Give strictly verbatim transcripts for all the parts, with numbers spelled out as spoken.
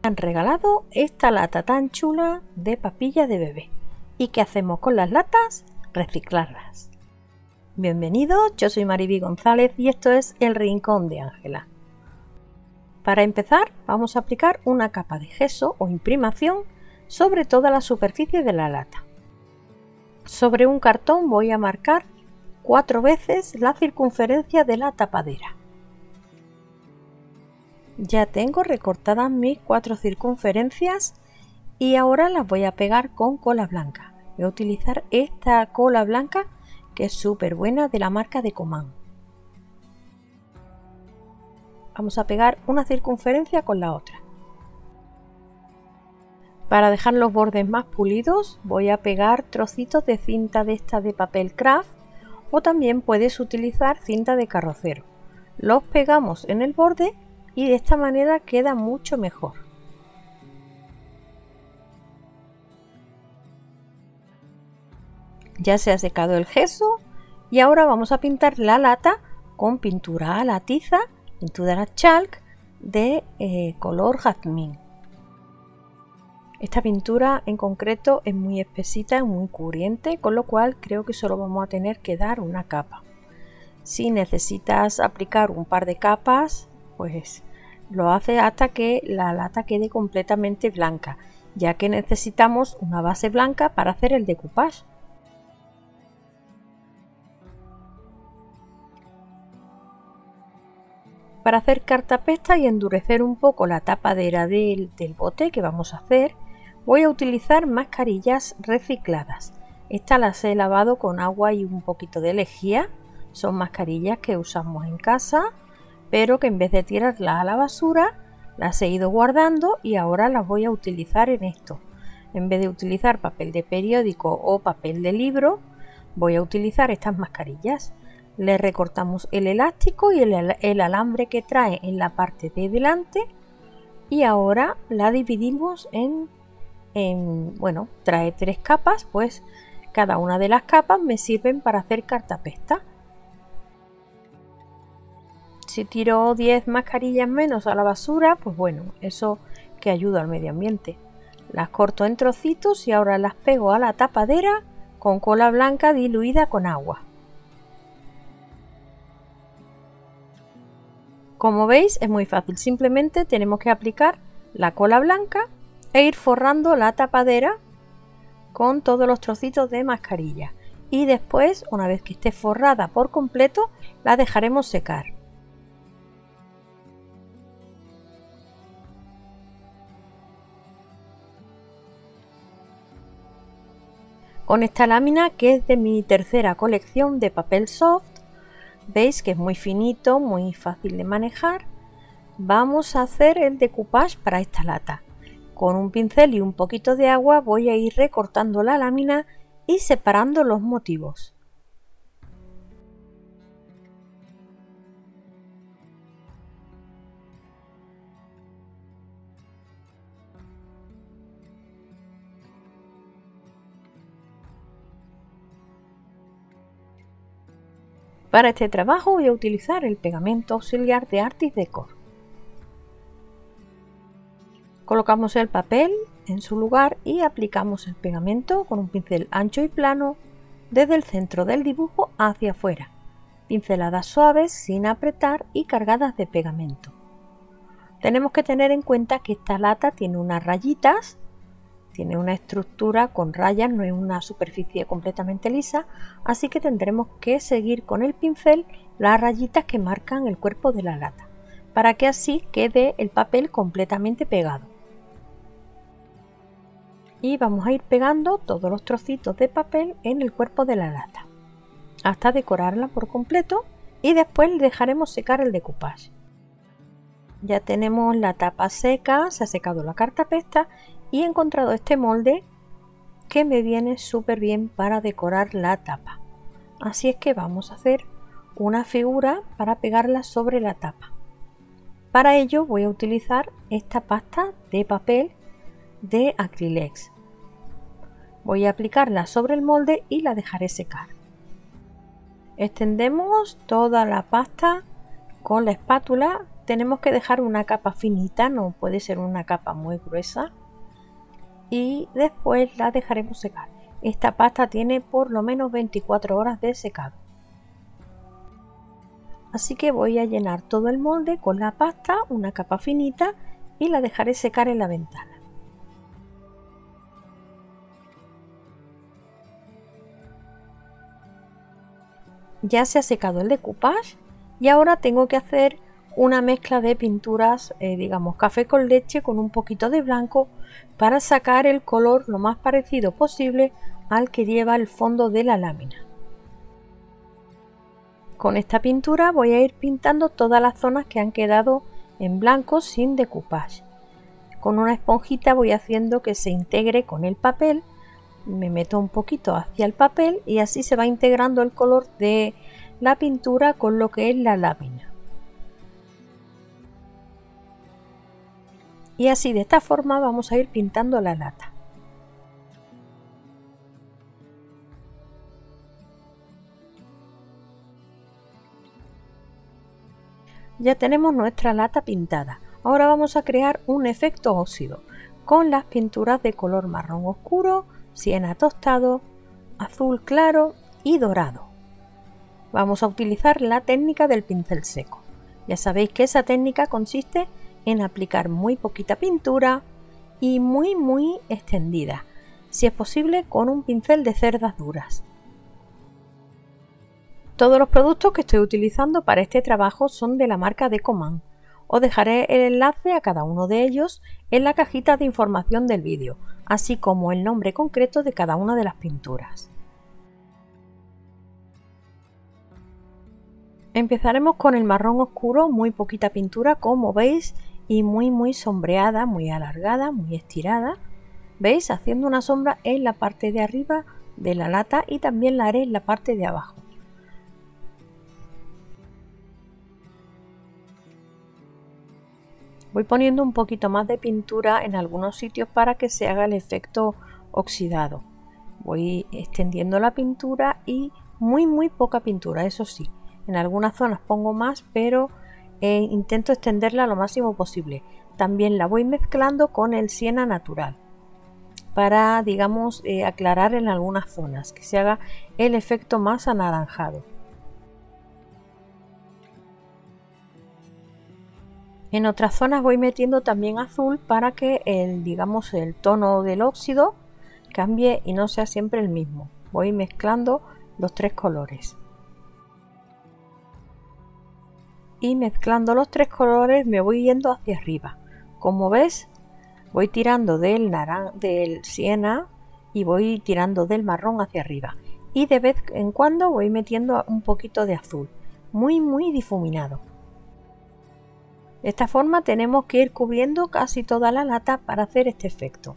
han regalado esta lata tan chula de papilla de bebé. ¿Y qué hacemos con las latas? Reciclarlas. Bienvenidos, yo soy Mariby González y esto es El Rincón de Ángela. Para empezar vamos a aplicar una capa de gesso o imprimación sobre toda la superficie de la lata. Sobre un cartón voy a marcar cuatro veces la circunferencia de la tapadera. Ya tengo recortadas mis cuatro circunferencias y ahora las voy a pegar con cola blanca. Voy a utilizar esta cola blanca que es súper buena, de la marca de Coman. Vamos a pegar una circunferencia con la otra. Para dejar los bordes más pulidos voy a pegar trocitos de cinta de esta de papel craft o también puedes utilizar cinta de carrocero. Los pegamos en el borde y de esta manera queda mucho mejor. Ya se ha secado el gesso y ahora vamos a pintar la lata con pintura a la tiza, pintura a chalk de eh, color jazmín. Esta pintura en concreto es muy espesita, muy cubriente, con lo cual creo que solo vamos a tener que dar una capa. Si necesitas aplicar un par de capas, pues lo haces hasta que la lata quede completamente blanca, ya que necesitamos una base blanca para hacer el decoupage. Para hacer cartapesta y endurecer un poco la tapadera del, del bote que vamos a hacer, voy a utilizar mascarillas recicladas. Estas las he lavado con agua y un poquito de lejía. Son mascarillas que usamos en casa, pero que en vez de tirarlas a la basura, las he ido guardando y ahora las voy a utilizar en esto. En vez de utilizar papel de periódico o papel de libro, voy a utilizar estas mascarillas. Le recortamos el elástico y el, el alambre que trae en la parte de delante y ahora la dividimos en, en, bueno, trae tres capas, pues cada una de las capas me sirven para hacer cartapesta. Si tiro diez mascarillas menos a la basura, pues bueno, eso que ayuda al medio ambiente. Las corto en trocitos y ahora las pego a la tapadera con cola blanca diluida con agua. Como veis es muy fácil, simplemente tenemos que aplicar la cola blanca e ir forrando la tapadera con todos los trocitos de mascarilla y después, una vez que esté forrada por completo, la dejaremos secar. Con esta lámina, que es de mi tercera colección de papel soft, veis que es muy finito, muy fácil de manejar. Vamos a hacer el decoupage para esta lata. Con un pincel y un poquito de agua voy a ir recortando la lámina y separando los motivos. Para este trabajo voy a utilizar el pegamento auxiliar de Artis Decor. Colocamos el papel en su lugar y aplicamos el pegamento con un pincel ancho y plano desde el centro del dibujo hacia afuera. Pinceladas suaves, sin apretar y cargadas de pegamento. Tenemos que tener en cuenta que esta lata tiene unas rayitas. Tiene una estructura con rayas, no es una superficie completamente lisa, así que tendremos que seguir con el pincel las rayitas que marcan el cuerpo de la lata, para que así quede el papel completamente pegado. Y vamos a ir pegando todos los trocitos de papel en el cuerpo de la lata, hasta decorarla por completo y después dejaremos secar el decoupage. Ya tenemos la tapa seca, se ha secado la cartapesta y he encontrado este molde que me viene súper bien para decorar la tapa. Así es que vamos a hacer una figura para pegarla sobre la tapa. Para ello voy a utilizar esta pasta de papel de Acrylex. Voy a aplicarla sobre el molde y la dejaré secar. Extendemos toda la pasta con la espátula tenemos que dejar una capa finita, no puede ser una capa muy gruesa, y después la dejaremos secar. Esta pasta tiene por lo menos veinticuatro horas de secado. Así que voy a llenar todo el molde con la pasta, una capa finita, y la dejaré secar en la ventana. Ya se ha secado el decoupage y ahora tengo que hacer una mezcla de pinturas, eh, digamos café con leche con un poquito de blanco, para sacar el color lo más parecido posible al que lleva el fondo de la lámina. Con esta pintura voy a ir pintando todas las zonas que han quedado en blanco sin decoupage. Con una esponjita voy haciendo que se integre con el papel, me meto un poquito hacia el papel y así se va integrando el color de la pintura con lo que es la lámina. Y así, de esta forma, vamos a ir pintando la lata. Ya tenemos nuestra lata pintada. Ahora vamos a crear un efecto óxido con las pinturas de color marrón oscuro, siena tostado, azul claro y dorado. Vamos a utilizar la técnica del pincel seco. Ya sabéis que esa técnica consiste en aplicar muy poquita pintura y muy muy extendida, si es posible con un pincel de cerdas duras. Todos los productos que estoy utilizando para este trabajo son de la marca Decoman. Os dejaré el enlace a cada uno de ellos en la cajita de información del vídeo, así como el nombre concreto de cada una de las pinturas. Empezaremos con el marrón oscuro, muy poquita pintura como veis y muy muy sombreada, muy alargada, muy estirada. ¿Veis? Haciendo una sombra en la parte de arriba de la lata y también la haré en la parte de abajo. Voy poniendo un poquito más de pintura en algunos sitios para que se haga el efecto oxidado. Voy extendiendo la pintura y muy muy poca pintura, eso sí. En algunas zonas pongo más, pero eh, intento extenderla lo máximo posible. También la voy mezclando con el siena natural para, digamos, eh, aclarar en algunas zonas, que se haga el efecto más anaranjado. En otras zonas voy metiendo también azul para que el, digamos, el tono del óxido cambie y no sea siempre el mismo. Voy mezclando los tres colores. Y mezclando los tres colores me voy yendo hacia arriba. Como ves, voy tirando del, naran del siena y voy tirando del marrón hacia arriba. Y de vez en cuando voy metiendo un poquito de azul, muy muy difuminado. De esta forma tenemos que ir cubriendo casi toda la lata para hacer este efecto.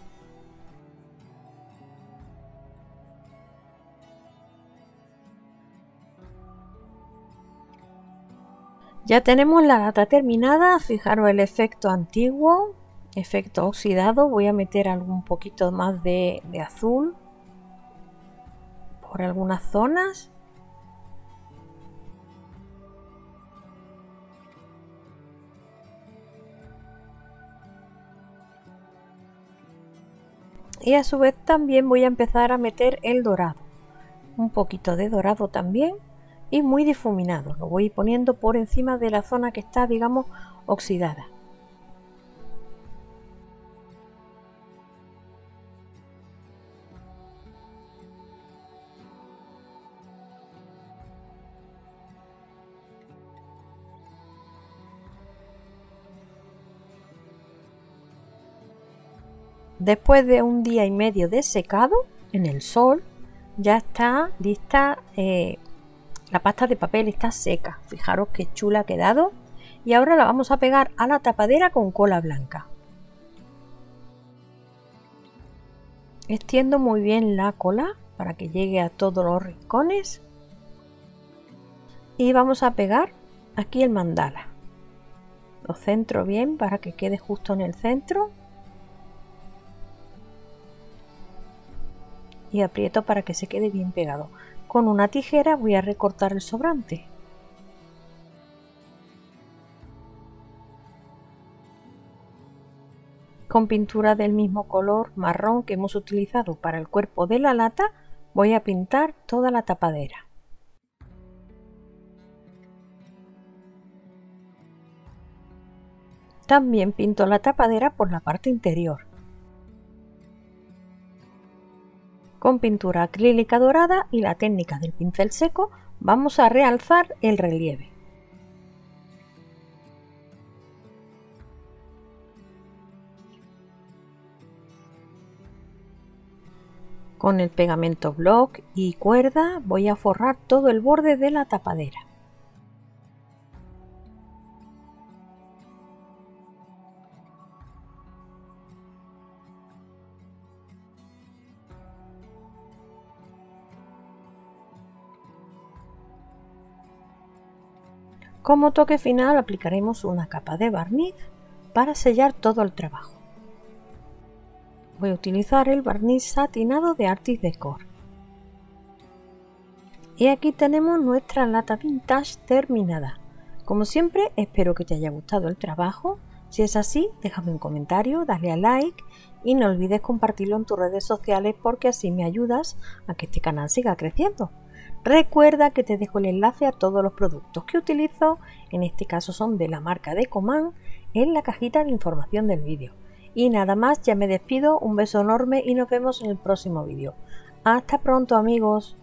Ya tenemos la lata terminada. Fijaros el efecto antiguo, efecto oxidado. Voy a meter algún poquito más de, de azul por algunas zonas. Y a su vez también voy a empezar a meter el dorado, un poquito de dorado también y muy difuminado. Lo voy poniendo por encima de la zona que está, digamos, oxidada. Después de un día y medio de secado en el sol, ya está lista, eh, la pasta de papel está seca. Fijaros qué chula ha quedado. Y ahora la vamos a pegar a la tapadera con cola blanca. Extiendo muy bien la cola para que llegue a todos los rincones. Y vamos a pegar aquí el mandala. Lo centro bien para que quede justo en el centro. Y aprieto para que se quede bien pegado. Con una tijera voy a recortar el sobrante. Con pintura del mismo color marrón que hemos utilizado para el cuerpo de la lata, voy a pintar toda la tapadera. También pinto la tapadera por la parte interior. Con pintura acrílica dorada y la técnica del pincel seco vamos a realzar el relieve. Con el pegamento block y cuerda voy a forrar todo el borde de la tapadera. Como toque final aplicaremos una capa de barniz para sellar todo el trabajo. Voy a utilizar el barniz satinado de Artis Decor. Y aquí tenemos nuestra lata vintage terminada. Como siempre, espero que te haya gustado el trabajo. Si es así, déjame un comentario, dale a like y no olvides compartirlo en tus redes sociales porque así me ayudas a que este canal siga creciendo. Recuerda que te dejo el enlace a todos los productos que utilizo, en este caso son de la marca Decoman, en la cajita de información del vídeo. Y nada más, ya me despido, un beso enorme y nos vemos en el próximo vídeo. Hasta pronto amigos.